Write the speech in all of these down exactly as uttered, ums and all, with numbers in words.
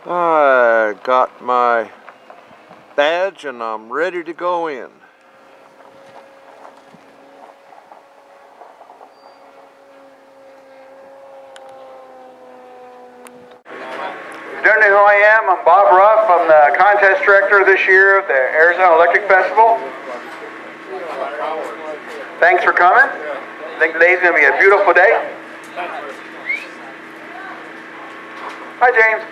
I got my badge and I'm ready to go in. If you don't know who I am, I'm Bob Ruff. I'm the contest director this year of the Arizona Electric Festival. Thanks for coming. I think today's going to be a beautiful day. Hi, James.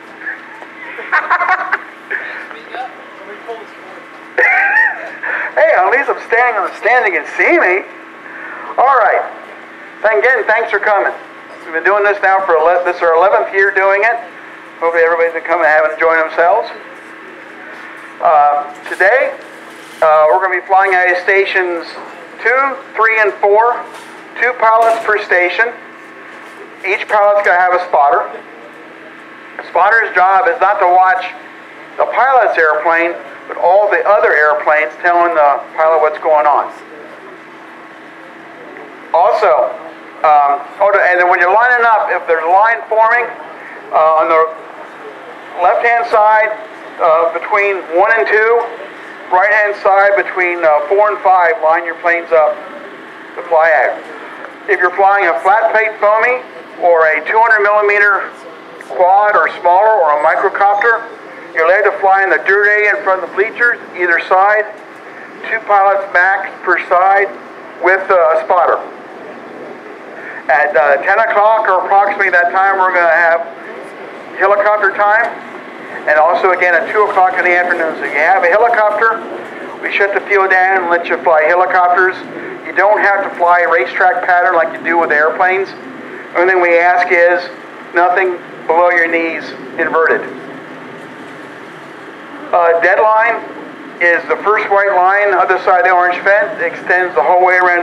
Hey, at least I'm standing on the stand you can see me. All right. Again, thanks for coming. We've been doing this now for this is our eleventh year doing it. Hopefully everybody's been coming and having enjoyed themselves. Uh, today, uh, we're going to be flying out of stations two, three, and four. Two pilots per station. Each pilot's going to have a spotter. The spotter's job is not to watch the pilot's airplane, but all the other airplanes telling the pilot what's going on. Also, um, and then when you're lining up, if there's a line forming uh, on the left-hand side uh, between one and two, right-hand side between uh, four and five, line your planes up to fly out. If you're flying a flat plate foamy or a two hundred millimeter quad or smaller or a microcopter, you're allowed to fly in the dirt area in front of the bleachers, either side, two pilots max per side with a spotter. At uh, ten o'clock or approximately that time, we're going to have helicopter time, and also again at two o'clock in the afternoon. So you have a helicopter, we shut the field down and let you fly helicopters. You don't have to fly a racetrack pattern like you do with airplanes. The only thing we ask is nothing below your knees inverted. Uh, deadline is the first white line, other side of the orange fence. It extends the whole way around.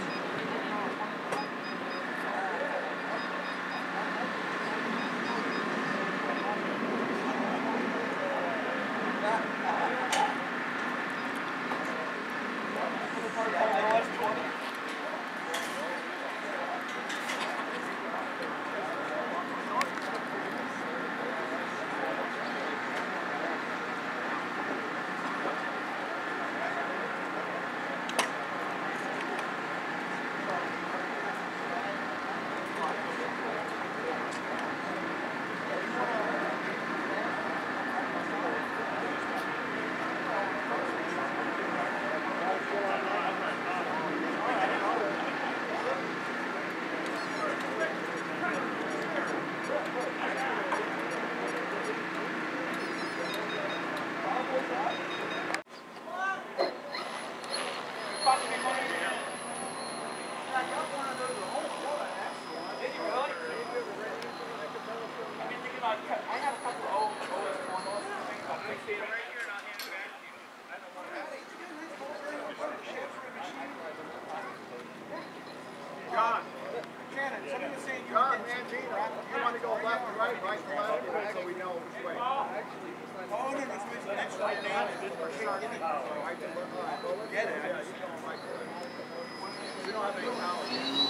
John, Shannon, somebody was saying John, man, Gene, you want to go left to right, right to left, so we know which way. Oh, no, no, no, that's right. Oh, I can look, all right, well, let's get it. Yeah, you don't like it. We don't have any power.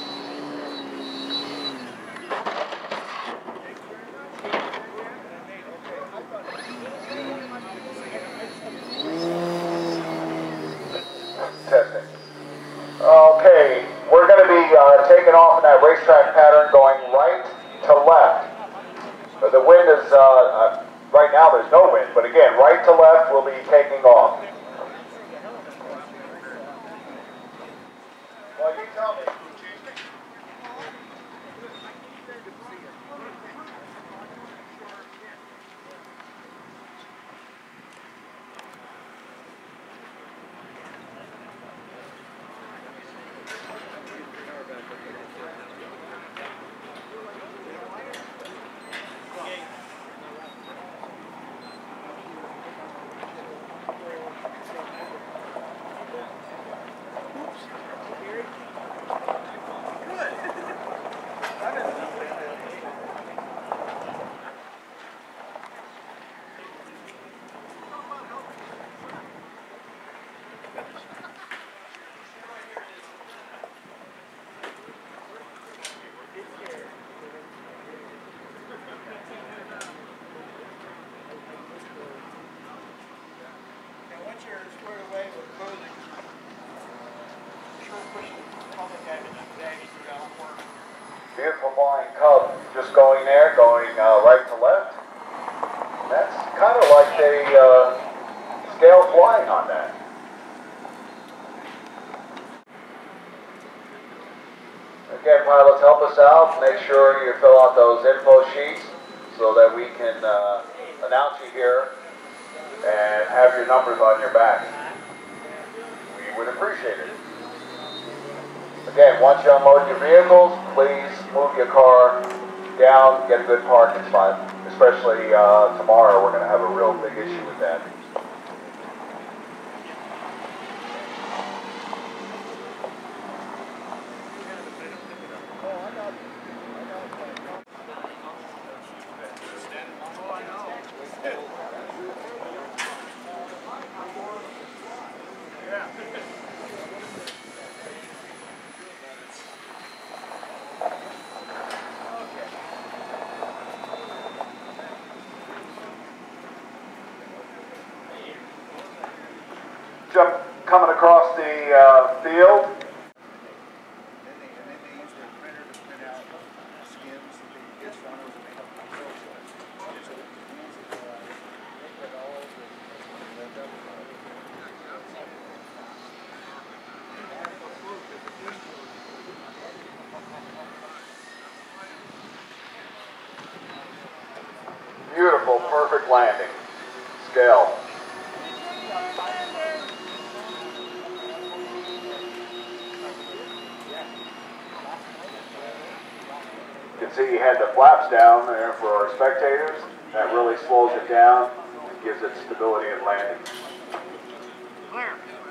Testing. Okay, we're going to be uh, taking off in that racetrack pattern going right to left. So the wind is, uh, uh, right now there's no wind, but again, right to left we'll be taking off. Well, you tell me. Oops. were flying Cub, just going there, going uh, right to left. And that's kind of like a uh, scale flying on that. Again, pilots, help us out. Make sure you fill out those info sheets so that we can uh, announce you here and have your numbers on your back. We would appreciate it. Again, once you unload your vehicles, please move your car down, get a good parking spot. Especially uh, tomorrow, we're going to have a real big issue with that. Jump coming across the uh, field. Beautiful, perfect landing. Scale. You can see he had the flaps down there for our spectators. That really slows it down and gives it stability in landing. Clear.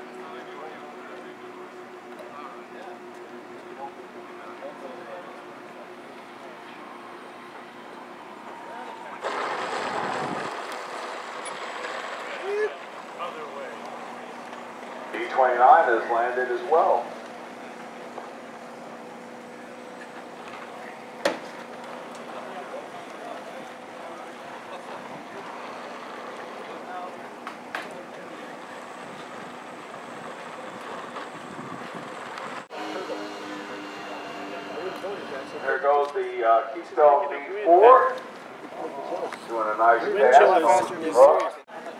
D twenty-nine has landed as well. There goes the uh, Keystone V four, doing a nice pass. Oh.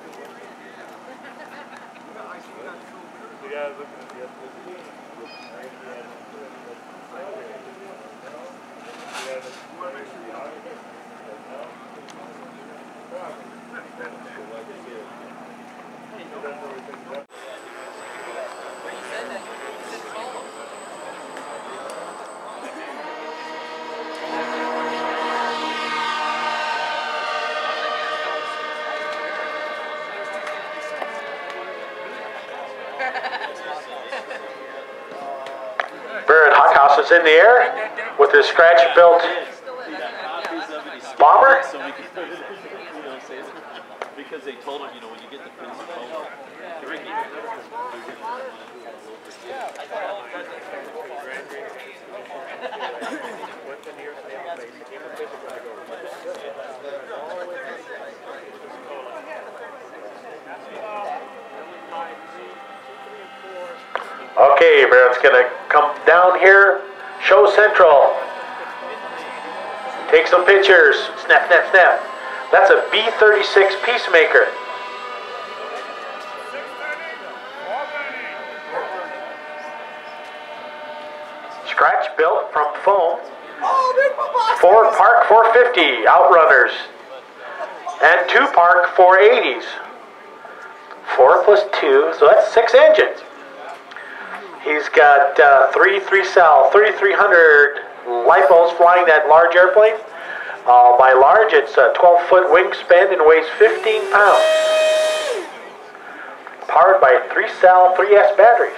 Barrett Hothouse is in the air with his scratch-built bomber. Because they told him, you know, when you get the principal, Okay, Barrett's gonna come down here, show central, take some pictures, snap, snap, snap. That's a B thirty-six Peacemaker. Scratch built from foam. Four Park four fifty Outrunners and two Park four eighties. Four plus two, so that's six engines. He's got uh, three three cell thirty-three hundred lipos flying that large airplane. Uh, by large, it's a twelve foot wingspan and weighs fifteen pounds. Powered by three cell three S batteries.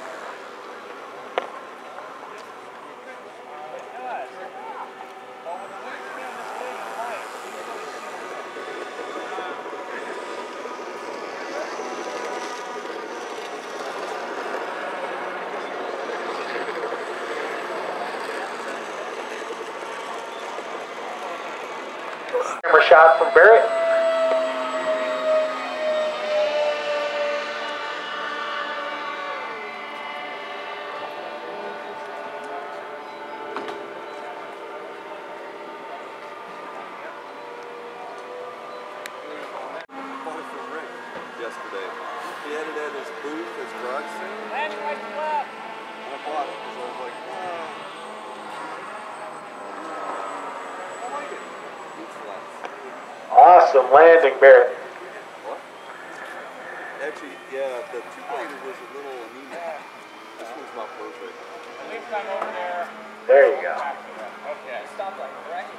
Camera shot from Barrett. yesterday. He had it at his booth, his garage sale. And I bought it because I was like, wow. I like it. It's flats. Awesome landing, Barrett. What? Actually, yeah, the two-plater was a little anemic. This one's about perfect. We've come over there. There you go. Okay, stop light, correct?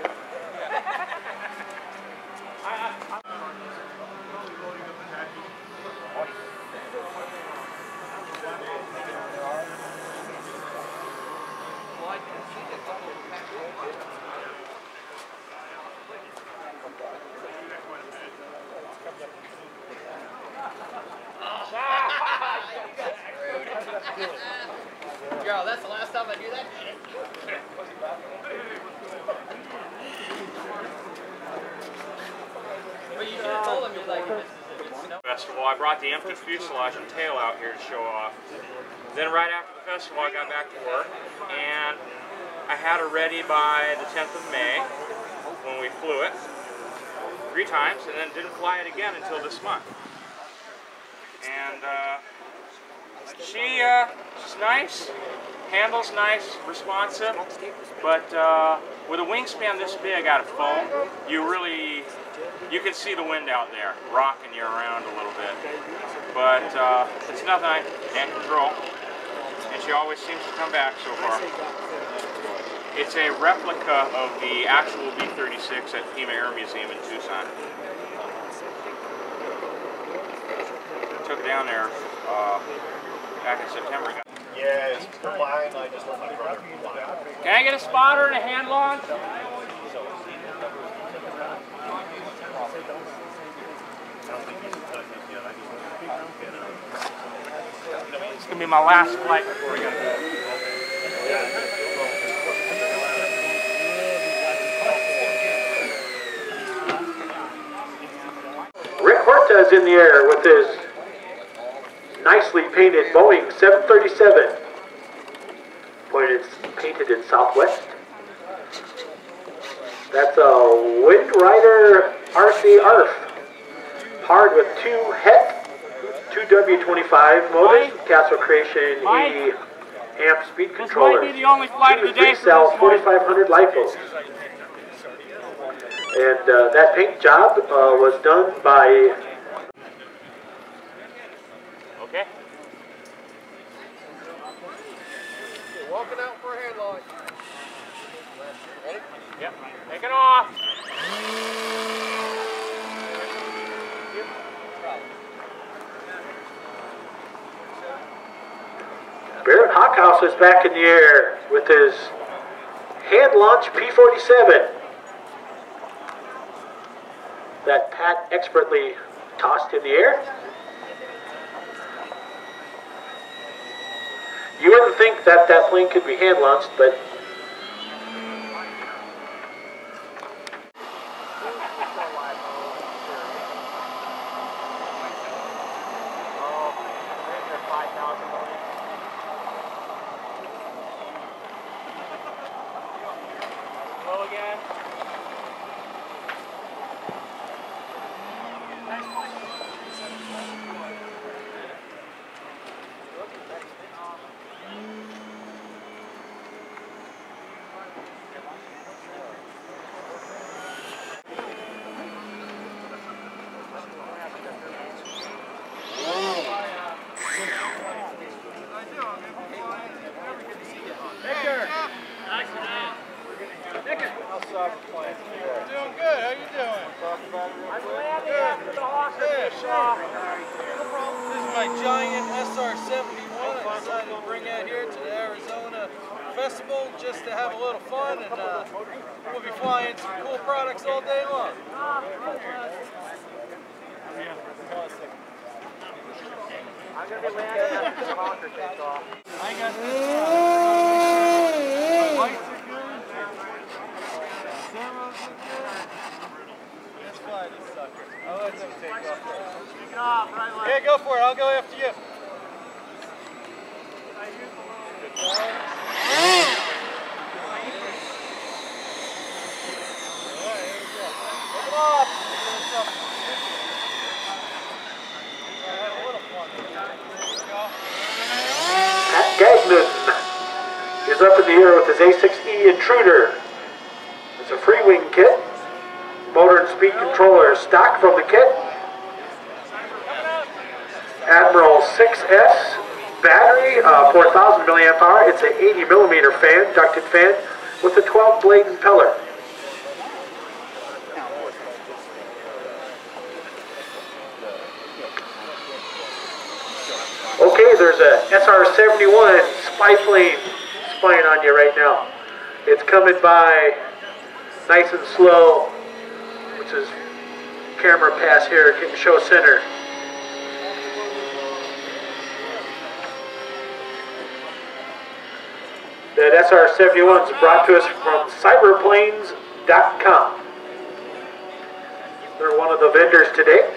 Girl, that's the last time I do that. But you should have told him you're like, this is a snow festival. I brought the empty fuselage and tail out here to show off. Then right after the festival I got back to work and I had it ready by the tenth of May when we flew it three times and then didn't fly it again until this month. And uh, she, uh, she's nice, handles nice, responsive, but uh, with a wingspan this big out of foam, you really, you can see the wind out there rocking you around a little bit. But uh, it's nothing I can't control, and she always seems to come back so far. It's a replica of the actual B thirty-six at Pima Air Museum in Tucson. Took it down there uh, back in September. Yes, for mine, I just let my brother fly. Can I get a spotter and a hand launch? It's going to be my last flight before I got to go. Rick Horta is in the air with his nicely painted Boeing seven thirty-seven. Boy, it's painted in Southwest. That's a Wind Rider R C A R F. Hard with two H E T, two W twenty-five motors, Castle Creation E amp speed controllers. This might be the only flight of the day for cell this forty-five hundred LiPos. And uh, that paint job uh, was done by... Okay. You're walking out for a hand launch. Ready? Yep. Take it off. Barrett Hockhouse is back in the air with his hand launch P forty-seven that Pat expertly tossed in the air. You wouldn't think that that plane could be hand launched, but Low again. Doing good. How you doing? I'm landing after the Hawker. This is my giant S R seventy-one. I decided to bring out here to the Arizona Festival just to have a little fun, and uh, we'll be flying some cool products all day long. I'm going to be landing after the Hawker takes off. I got this. Lights are good. Servos are good. Let's fly this sucker. I'll let them take off. Take it off, right leg. Yeah, go for it. I'll go after you. Come on. here with his A six E Intruder. It's a free wing kit. Motor and speed controller stock from the kit. Admiral six S battery, uh, four thousand milliamp hour. It's an eighty millimeter fan, ducted fan, with a twelve blade impeller. Okay, there's a S R seventy-one spy plane spying on you right now. It's coming by nice and slow, which is camera pass here, getting show center. That S R seventy-one is brought to us from cyberplanes dot com. They're one of the vendors today.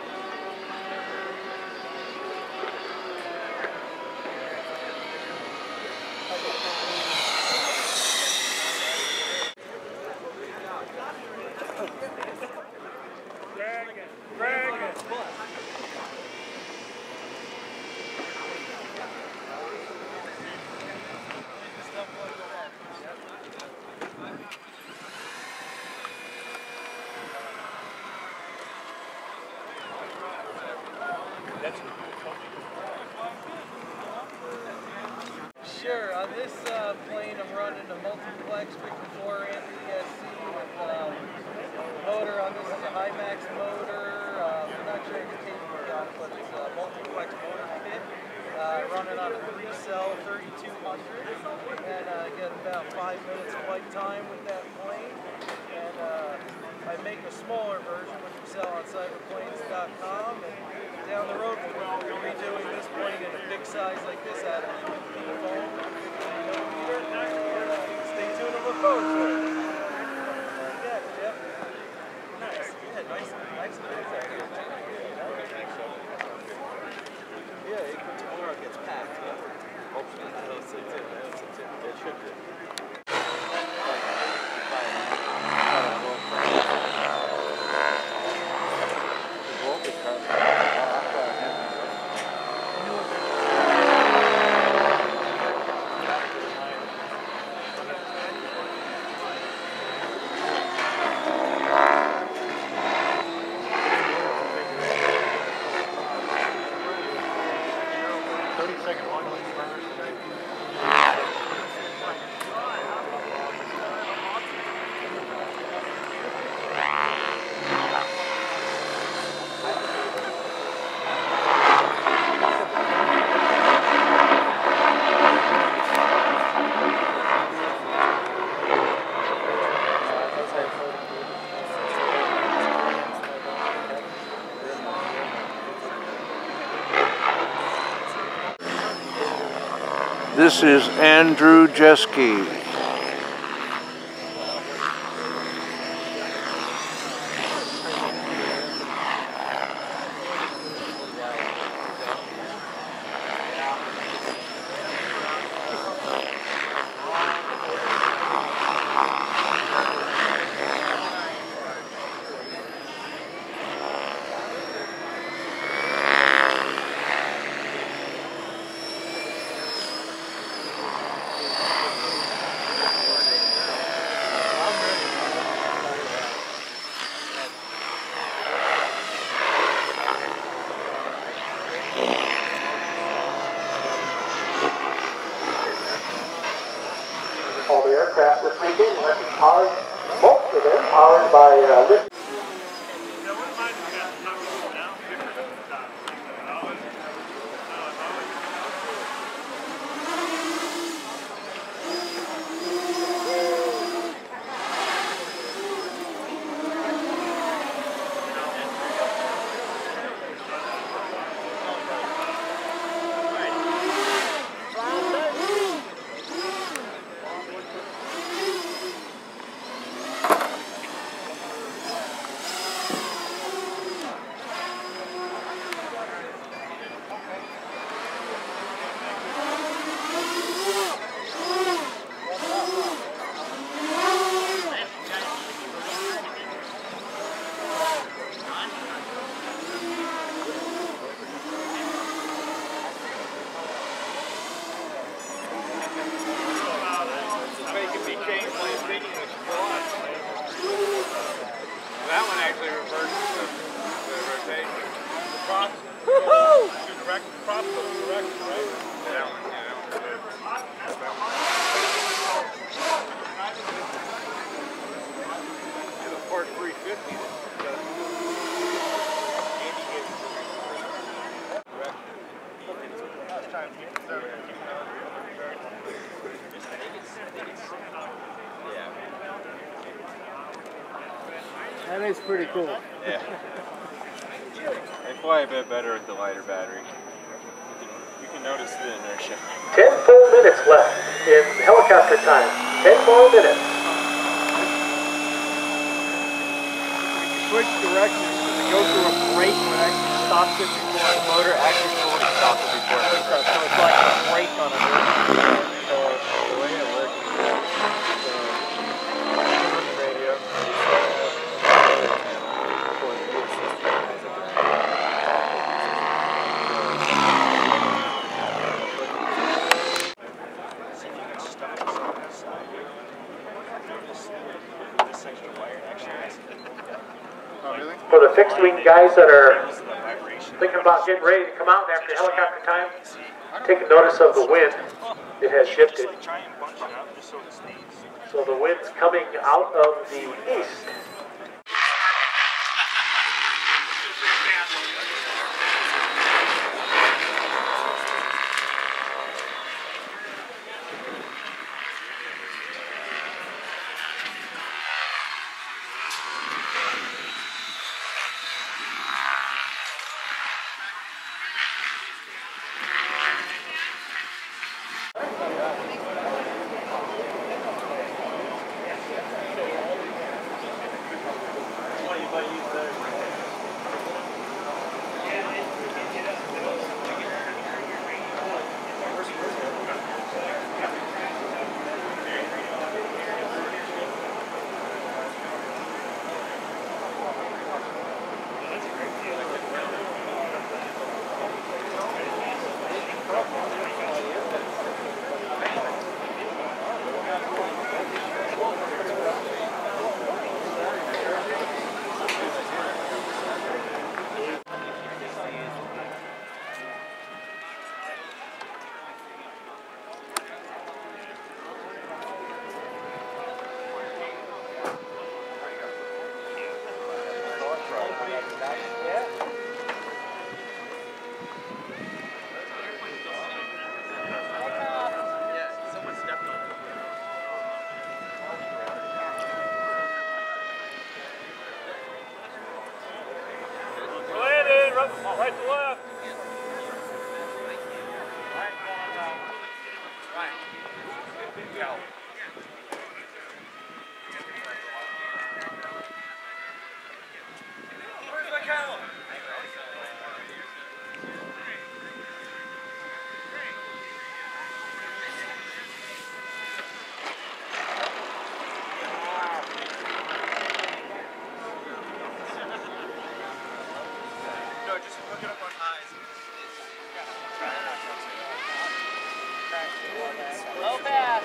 Sure, on this uh, plane I'm running a multiplex fifty-four amp E S C with uh, motor on this is a high max motor. Uh, I'm not sure if the tape is on it, but it's a multiplex motor kit. Uh, running on a three cell thirty-two hundred, and I uh, get about five minutes flight time with that plane. And uh, I make a smaller version which we sell on cyberplanes dot com. And down the road we'll be doing this plane in a big size like this out of fifteen foam, fifteen millimeter. Uh, stay tuned and look forward to it. Yeah, yep. Nice. Yeah, nice. Nice. Yeah, it, tomorrow it gets packed. Yeah. Hopefully, I don't think it. I don't think it. It should be. This is Andrew Jeske. All the aircraft this weekend, electric powered, most of them powered by uh, lift. That one actually reverses the, the rotation. The props. Woohoo! Direct, the props go direct, right? That one, yeah, that one's good. Yeah, the Ford three fifty. Andy gets direct. Last time he was there, he was out here. Yeah. That is pretty cool. Yeah. They fly a bit better with the lighter battery. You can, you can notice the inertia. Ten full minutes left in helicopter time. Ten more minutes. Switch directions because it goes through a brake when it actually stops it before the motor actually fully stops it before it starts. So it's like a brake on a motor. So the way it works is so on the radio. For the fixed wing guys that are thinking about getting ready to come out after helicopter time, take notice of the wind. It has shifted. So the wind's coming out of the east. Right to left. Where's my cow? No, just look it up on eyes. Low pass.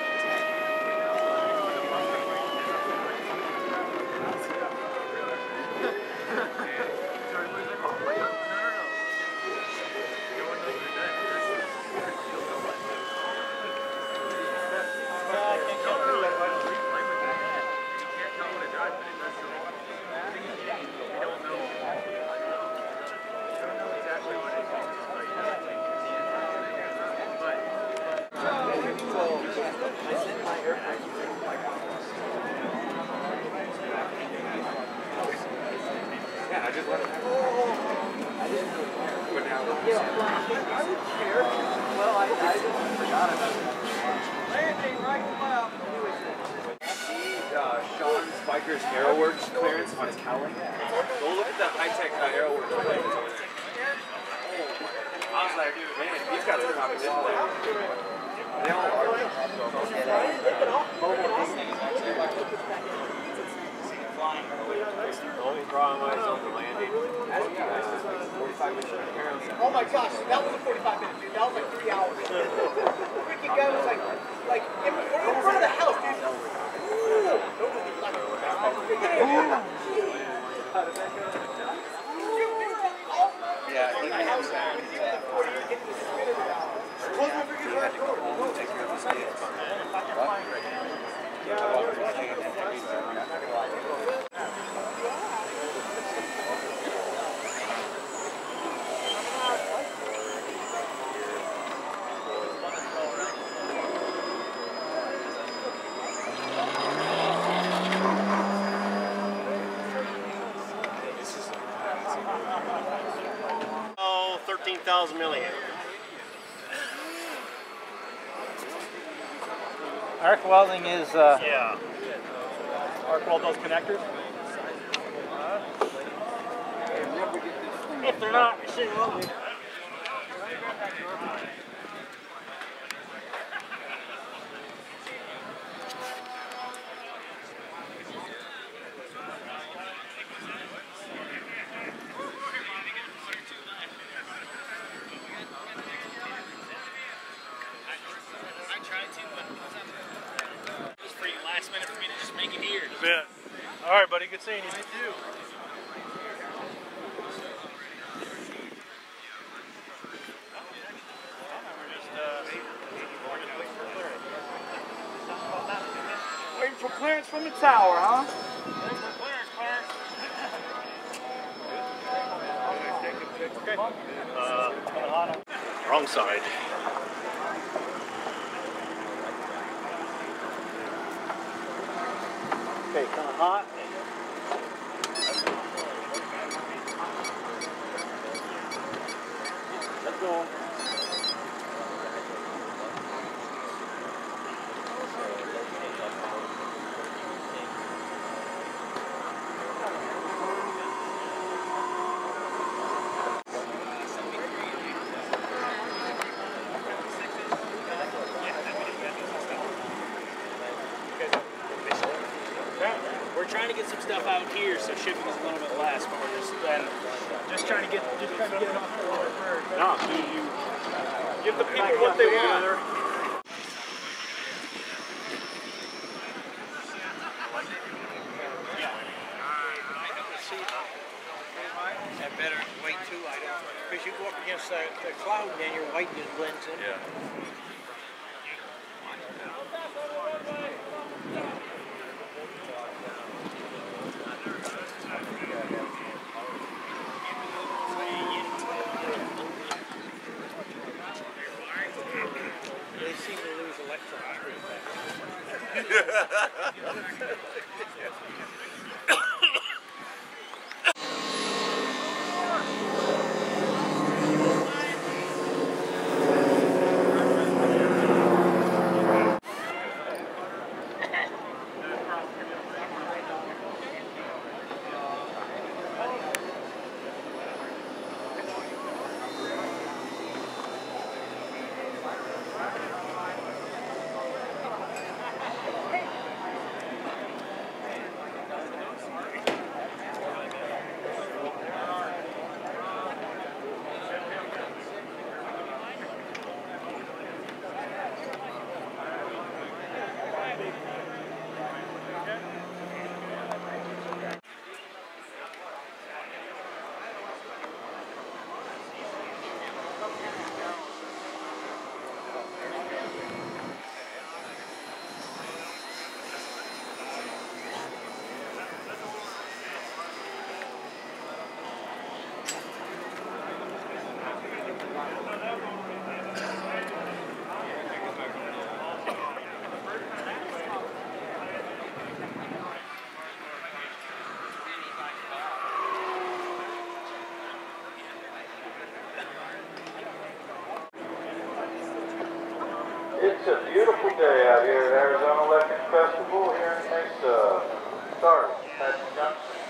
Yeah, I just let it. I didn't know. But now, I would care. Well, I, I just forgot about it. Landing right left. See uh, Sean Spiker's Aeroworks clearance on his cowling? Go look at the high-tech uh, Aeroworks clearance over there. I was like, man, he's got some competition there. They all are. the only problem is on the landing. forty-five minutes. Oh my gosh, that was a forty-five minute, dude. That was like three hours. The freaking guy was like, like in, in front of the house, dude. Ooh. Yeah, I think I have Saturday. Oh, thirteen thousand milliamp. Arc welding is, uh, Yeah. arc weld those connectors? If they're not, machine welding. I tried to, but it was pretty last minute for me to just make it here. Yeah. All right, buddy. Good seeing you. You too. Waiting for clearance from the tower, huh? Uh, wrong side. Okay, kind of hot. Let's go. We're trying to get some stuff out here, so shipping is a little bit less, but we're just then just trying to get just trying to get it off the water first. No, you, you give the people what they want. That better white too, I don't. Because you go up against the, the cloud and then your white just blends in. Yeah. They seem to lose electrons pretty It's a beautiful day out here at Arizona Electric Festival here in Mesa. Sorry, Apache Junction.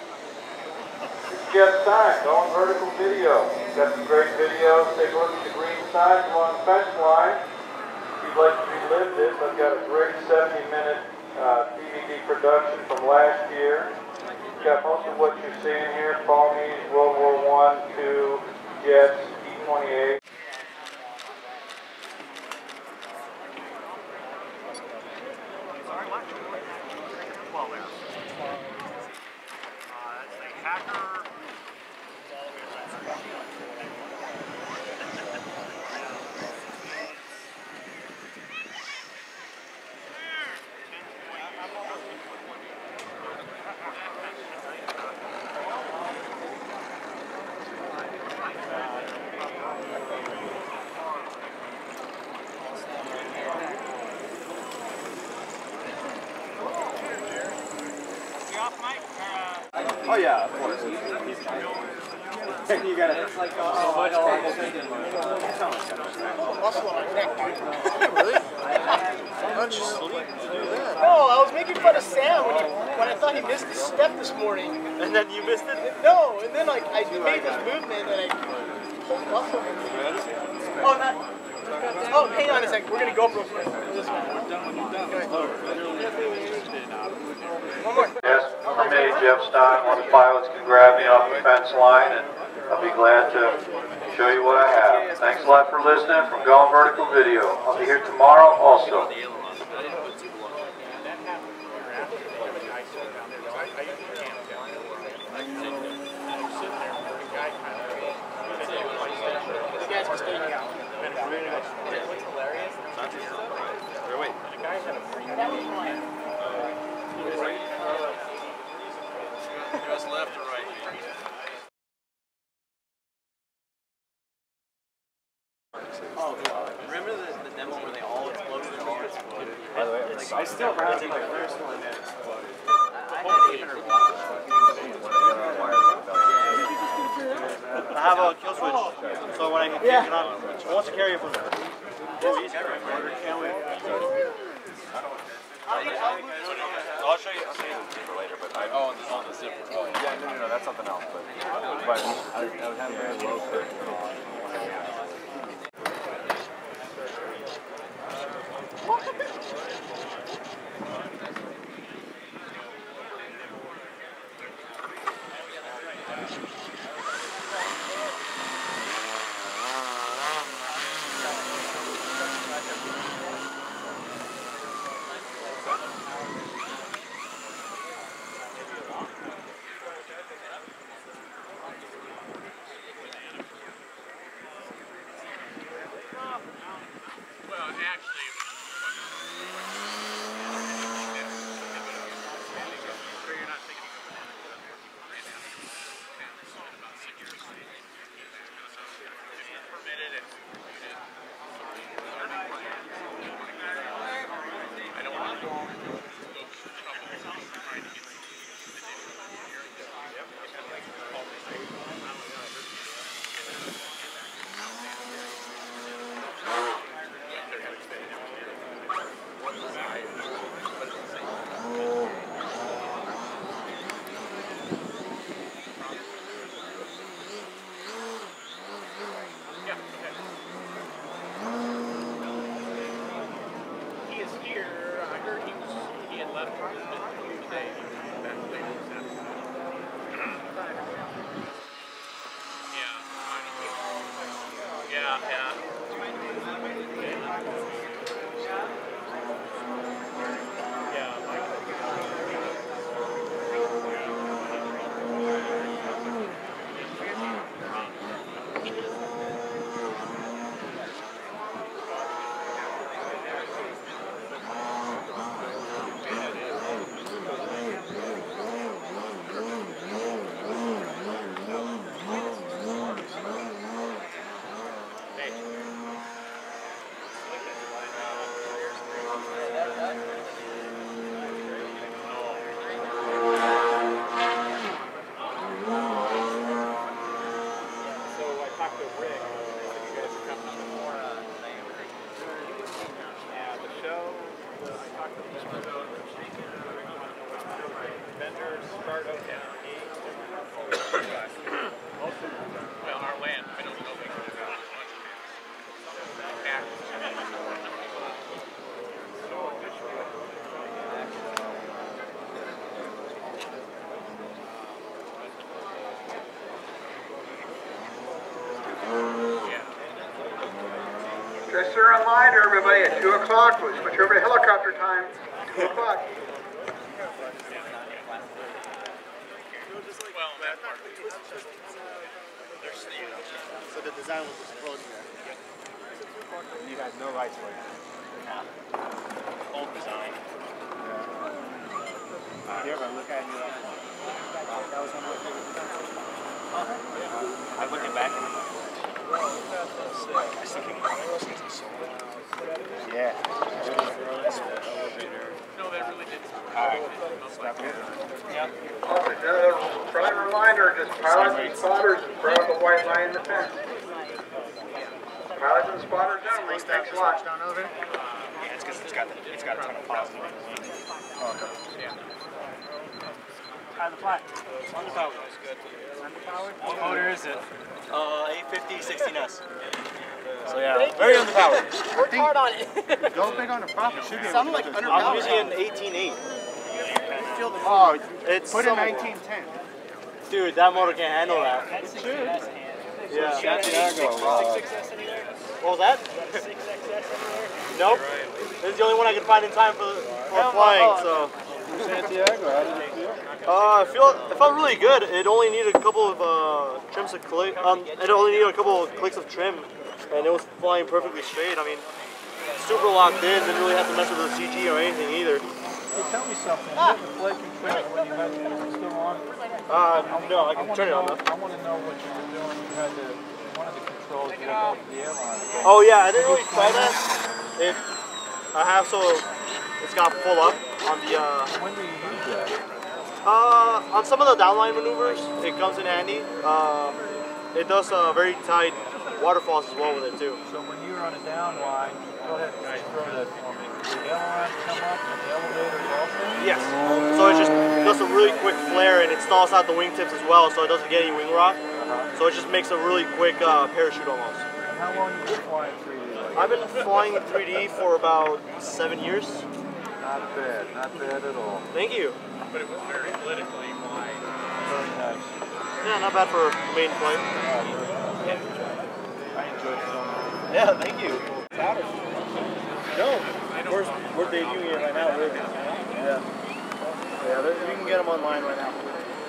It's Jeff's time, going vertical video. Got some great videos. Take a look at the green signs along the fence line. If you'd like to relive this, I've got a great seventy minute uh, D V D production from last year. Got most of what you're seeing here, foamies, World War One, two, jets, E twenty-eight. Twelve hours. Uh, that's like Hacker. Oh yeah, of course. You got it. It's like uh, so much Muscle on my neck, dude. Really? How'd you sleep to do that? No, I was making fun of Sam when, he, when I thought he missed the step this morning. And then you missed it? No, and then like I made this movement and I pulled the muscle. Oh, not. Oh, hang on a second. We're gonna go real quick. This one. One more. Yes, for me, Jeff Stein, one of the pilots can grab me off the fence line, and I'll be glad to show you what I have. Thanks a lot for listening from Going Vertical Video. I'll be here tomorrow also. Wait, the guy had a freak. That was mine. Just left or right? Oh, remember the, the demo where they all exploded and all exploded? By the way, like, I still have my first one that exploded. I had eight hundred watts. I have a kill switch, so when I can yeah. cannot, I want to carry it from there. Oh, easy. Can't wait. I'll show you. I'll show you the zipper later, but I, oh, on the, on the zipper. Oh, yeah, no, no, no, that's something else. But, but I, I was having very low pressure. Dresser online to everybody at two o'clock. We'll switch over to helicopter time. two o'clock. Well, that part. So the design was just floating there. You had no rights for it. Old design. Yeah. You ever look at it? That was one of my favorite designs. I looking back. I still can't remember those things I sold. Yeah. No, that really did. Alright. Yeah. Friendly reminder, just pilots and spotters in front of the white line in the fence. Pilots and spotters only, thanks a lot. Yeah, it's because it's got it's got a ton of positive. Yeah. How's the fly? Underpowered. What motor is it? Uh, eight fifty sixteen S. So yeah, very underpowered. Worked hard on it. Go big on the profit. Should be Sounded like underpowered. I'm using an eighteen eight. Oh, It's put in some- nineteen ten. Dude, that motor can't handle that. Yeah. Santiago. Uh, What was that? Nope. This is the only one I could find in time for, for flying, so. Santiago, how did it feel? Uh, I feel it felt really good. It only needed a couple of uh, trims of click. Um, it only needed a couple of clicks of trim, and it was flying perfectly straight. I mean, super locked in. Didn't really have to mess with the C G or anything either. Hey, tell me something. You had the flaking trigger when you had it still on? Uh, no, I can I turn it on. know, Though. I want to know what you were doing. You had the one of the controls you had the airline. Oh yeah, I didn't really try that. It, I have so it's got full up on the. Uh, When do you use that? Uh, on some of the downline maneuvers, it comes in handy. Uh, it does uh, very tight waterfalls as well with it too. So when you're on a downline, go ahead and throw that for me. Did the airline come up and the elevator also? Yes. So it just does a really quick flare and it stalls out the wingtips as well, so it doesn't get any wing rock. Uh-huh. So it just makes a really quick uh, parachute almost. And how long have you been flying three D? Like I've been flying in three D for about seven years. Not bad, not bad at all. Thank you. But it was very politically wide. Very nice. Yeah, not bad for a main flight. I enjoyed it so much. Yeah, thank you. No, we're, we're debuting it right now. We're, yeah. Yeah, there- you can get them online right now.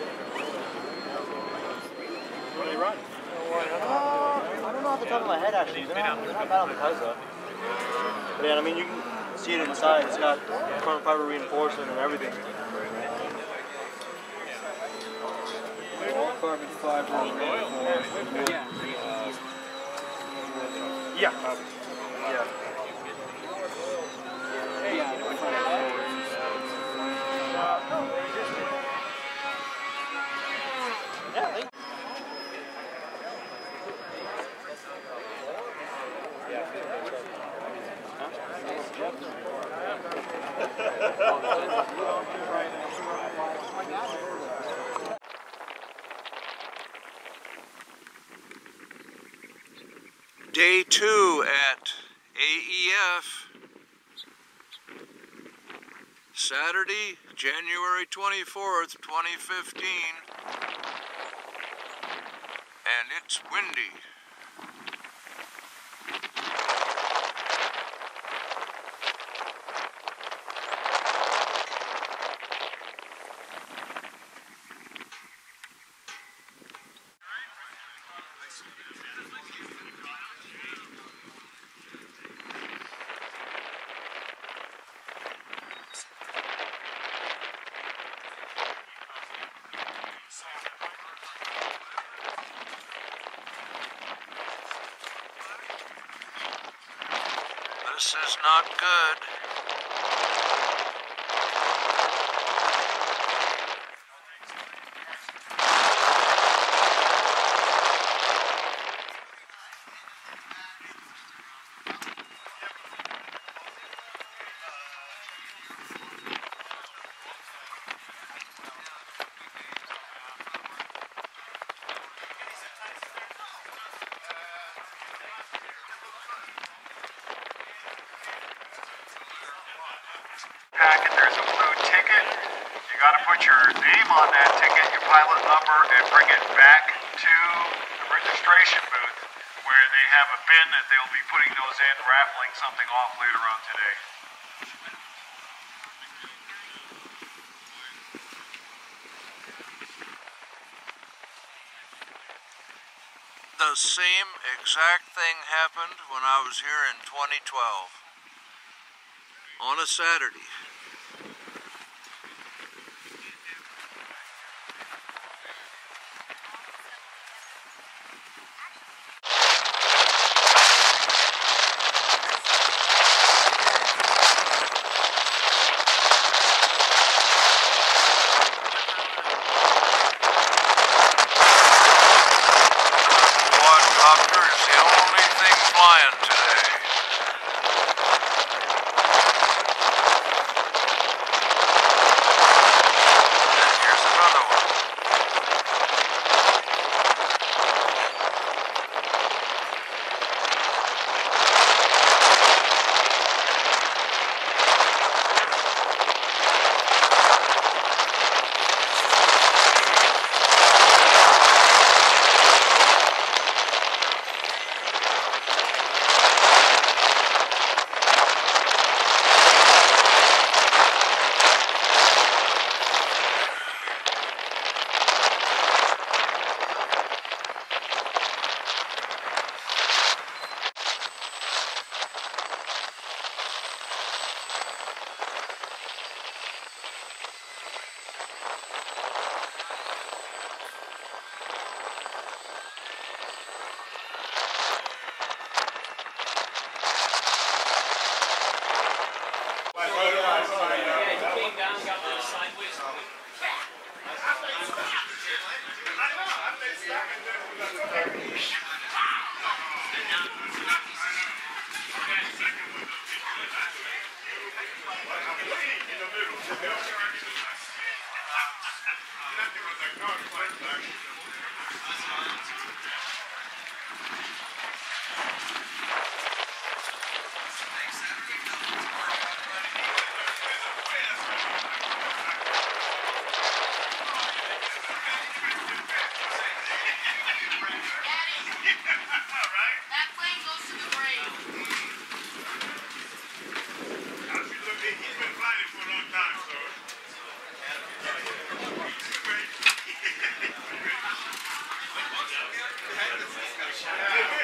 What do they run? Uh, I don't know off the top of my head actually. They're not, they're not bad on the cars though. But yeah, I mean you can see it inside. It's got carbon fiber reinforcement and everything. Carbon fiber reinforced. Yeah. Yeah. Yeah, thank Day two at A E F. Saturday, January twenty-fourth, twenty fifteen. And it's windy. This is not good. Packet, there's a blue ticket. You got to put your name on that ticket, your pilot number, and bring it back to the registration booth where they have a bin that they'll be putting those in, raffling something off later on today. The same exact thing happened when I was here in twenty twelve on a Saturday. Quadcopter is the only thing flying today. And here's another one. Yeah.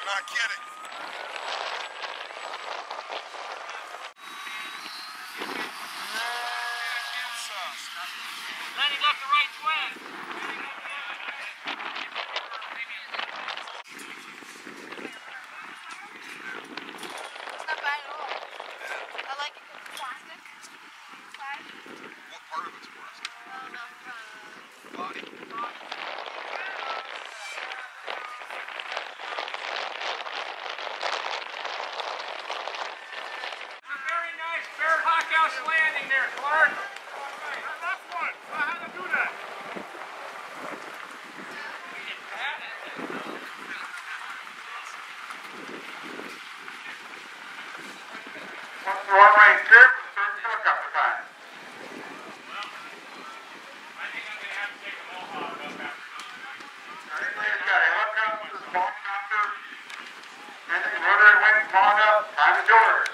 I'm not kidding. Lenny left the right twin. It's not bad at all. I like it because it's plastic inside. What part of it's plastic? I don't know. Uh, Body. body. A very nice Bear Hawk House landing there, Clark. That's one. I had to do that. What's the one range trip? Certain helicopter time. I think I'm going to have to take a mohawk up after. Anybody's got a helicopter, small helicopter, anything rotary wing, long up, time is yours.